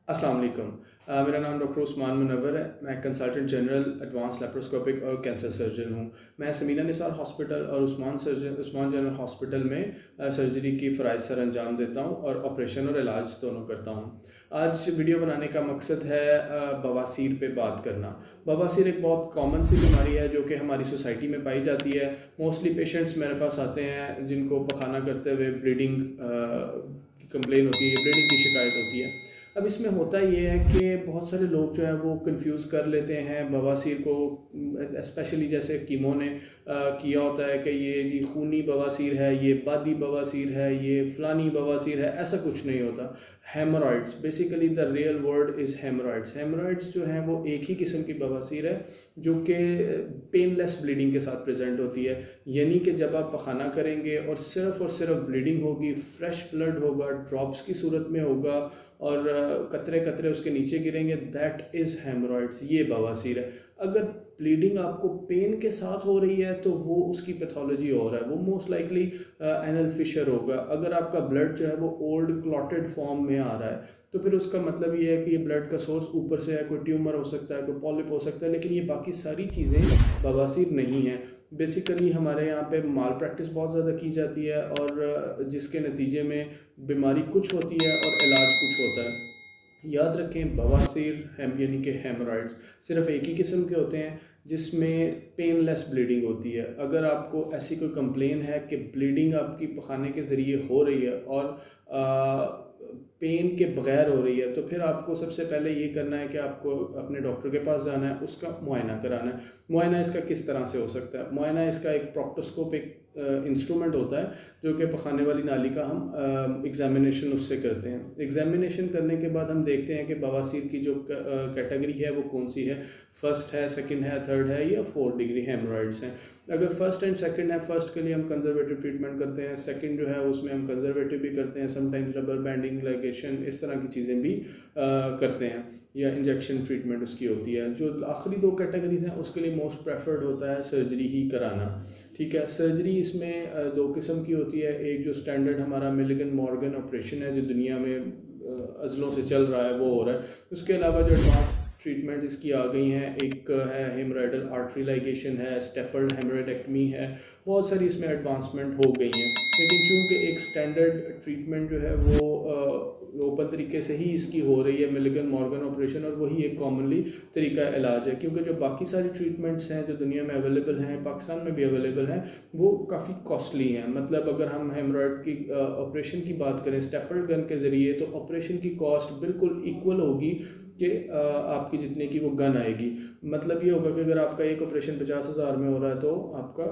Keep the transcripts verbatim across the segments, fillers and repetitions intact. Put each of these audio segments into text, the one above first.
अस्सलाम वालेकुम। अ, मेरा नाम डॉक्टर उस्मान मुनव्वर है। मैं कंसल्टेंट जनरल एडवांस लेप्रोस्कोपिक और कैंसर सर्जन हूँ। मैं समीना निसार हॉस्पिटल और Usman surgeon Usman general hospital में सर्जरी की फ़राइज़ सर अंजाम देता हूँ और ऑपरेशन और इलाज दोनों करता हूँ। आज वीडियो बनाने का मकसद है बवासीर पे बात करना। बवासीर एक बहुत कॉमन सी बीमारी है जो कि हमारी सोसाइटी में पाई जाती है। मोस्टली पेशेंट्स मेरे पास आते हैं जिनको पखाना करते हुए ब्लीडिंग की कंप्लेन होती है, ब्लीडिंग की शिकायत होती है। अब इसमें होता ये है कि बहुत सारे लोग जो है वो कंफ्यूज कर लेते हैं बवासीर को, स्पेशली जैसे कीमो ने आ, किया होता है कि ये जी खूनी बवासीर है, ये बादी बवासीर है, ये फलानी बवासीर है। ऐसा कुछ नहीं होता। Hemorrhoids, basically the real word is hemorrhoids. Hemorrhoids जो हैं वो एक ही किस्म की बवासीर है जो कि पेनलेस ब्लीडिंग के साथ प्रेजेंट होती है। यानी कि जब आप पखाना करेंगे और सिर्फ और सिर्फ ब्लीडिंग होगी, फ्रेश ब्लड होगा, ड्रॉप्स की सूरत में होगा और कतरे कतरे उसके नीचे गिरेंगे, दैट इज़ हेमोरॉइड्स। ये बवासीर है। अगर ब्लीडिंग आपको पेन के साथ हो रही है तो वो उसकी पैथोलॉजी और है, वो मोस्ट लाइकली एनल फिशर होगा। अगर आपका ब्लड जो है वो ओल्ड क्लॉटेड फॉर्म में आ रहा है तो फिर उसका मतलब ये है कि ये ब्लड का सोर्स ऊपर से है, कोई ट्यूमर हो सकता है, कोई पॉलिप हो सकता है, लेकिन ये बाकी सारी चीज़ें बवासीर नहीं है। बेसिकली हमारे यहाँ पे माल प्रैक्टिस बहुत ज़्यादा की जाती है और जिसके नतीजे में बीमारी कुछ होती है और इलाज कुछ होता है। याद रखें, बवासीर हम यानी कि हेमोरॉइड्स सिर्फ एक ही किस्म के होते हैं जिसमें पेनलेस ब्लीडिंग होती है। अगर आपको ऐसी कोई कंप्लेन है कि ब्लीडिंग आपकी पखाने के ज़रिए हो रही है और आ, पेन के बगैर हो रही है तो फिर आपको सबसे पहले ये करना है कि आपको अपने डॉक्टर के पास जाना है, उसका मुआयना कराना है। मुआयना इसका किस तरह से हो सकता है? मुआयना इसका एक प्रोक्टोस्कोप एक इंस्ट्रूमेंट होता है जो कि पखाने वाली नाली का हम एग्जामिनेशन उससे करते हैं। एग्जामिनेशन करने के बाद हम देखते हैं कि बवासीर की जो कैटेगरी है वो कौन सी है, फर्स्ट है, सेकंड है, थर्ड है या फोर्थ डिग्री हेमोरॉइड्स हैं। अगर फर्स्ट एंड सेकंड है, फर्स्ट के लिए हम कंजर्वेटिव ट्रीटमेंट करते हैं, सेकंड जो है उसमें हम कंजर्वेटिव भी करते हैं, समटाइम्स रबर बैंडिंग, लाइगेशन, इस तरह की चीज़ें भी आ, करते हैं या इंजेक्शन ट्रीटमेंट उसकी होती है। जो आखिरी दो कैटेगरीज हैं उसके लिए मोस्ट प्रेफर्ड होता है सर्जरी ही कराना। ठीक है, सर्जरी इसमें दो किस्म की होती है। एक जो स्टैंडर्ड हमारा मिलिगन मॉर्गन ऑपरेशन है जो दुनिया में अजलों से चल रहा है वो हो रहा है। उसके अलावा जो एडवांस ट्रीटमेंट इसकी आ गई हैं, एक है हेमोराइडल आर्टरी लाइगेशन है, स्टेपल्ड हेमोरेक्टमी है, बहुत सारी इसमें एडवांसमेंट हो गई हैं। लेकिन चूँकि एक स्टैंडर्ड ट्रीटमेंट जो है वो ओपन तरीके से ही इसकी हो रही है, मिलिगन मॉर्गन ऑपरेशन, और वही एक कॉमनली तरीका इलाज है। क्योंकि जो बाकी सारी ट्रीटमेंट्स हैं जो दुनिया में अवेलेबल हैं, पाकिस्तान में भी अवेलेबल हैं, वो काफ़ी कॉस्टली हैं। मतलब अगर हम हेमोरॉइड की ऑपरेशन की बात करें स्टेपल्ड गन के ज़रिए तो ऑपरेशन की कॉस्ट बिल्कुल इक्वल होगी कि आपकी जितने की वो गन आएगी। मतलब ये होगा कि अगर आपका एक ऑपरेशन पचास हज़ार में हो रहा है तो आपका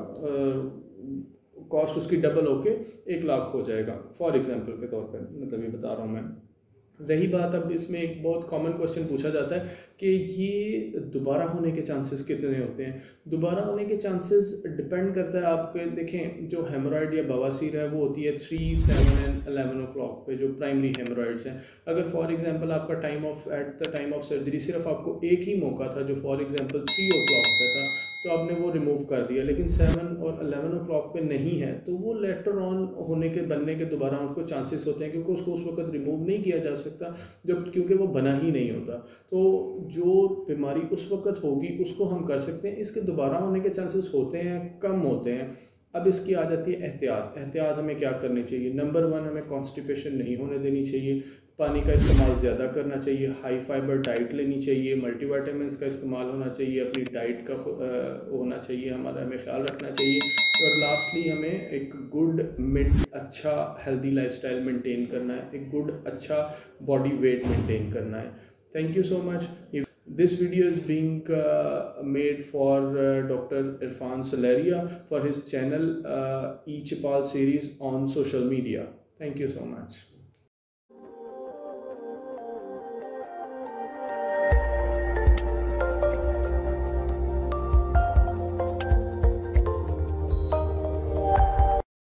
कॉस्ट उसकी डबल होके एक लाख हो जाएगा, फॉर एग्जांपल के तौर पर मतलब ये बता रहा हूँ मैं। रही बात, अब इसमें एक बहुत कॉमन क्वेश्चन पूछा जाता है कि ये दोबारा होने के चांसेस कितने होते हैं। दोबारा होने के चांसेस डिपेंड करता है आपके, देखें जो हेमोरॉइड या बवासीर है वो होती है three seven and eleven o'clock पे, जो प्राइमरी हेमोरॉइड्स हैं। अगर फॉर एग्जांपल आपका time of at the time of surgery सिर्फ आपको एक ही मौका था जो for example three o'clock पे था तो आपने वो रिमूव कर दिया, लेकिन सेवन और अलेवन ओ क्लॉक पे नहीं है तो वो लेटर ऑन होने के बनने के दोबारा उसको चांसेस होते हैं, क्योंकि उसको उस वक्त रिमूव नहीं किया जा सकता जब क्योंकि वो बना ही नहीं होता। तो जो बीमारी उस वक्त होगी उसको हम कर सकते हैं, इसके दोबारा होने के चांसेस होते हैं, कम होते हैं। अब इसकी आ जाती है एहतियात। एहतियात हमें क्या करनी चाहिए? नंबर वन, हमें कॉन्स्टिपेशन नहीं होने देनी चाहिए, पानी का इस्तेमाल ज़्यादा करना चाहिए, हाई फाइबर डाइट लेनी चाहिए, मल्टीविटामिन्स का इस्तेमाल होना चाहिए, अपनी डाइट का होना चाहिए, हमारा हमें ख्याल रखना चाहिए, और लास्टली हमें एक गुड मिड अच्छा हेल्दी लाइफस्टाइल मेंटेन करना है, एक गुड अच्छा बॉडी वेट मेंटेन करना है। Thank you so much. This video is being uh, made for uh, Doctor Irfan Solaria for his channel uh, E-Chapal series on social media. Thank you so much.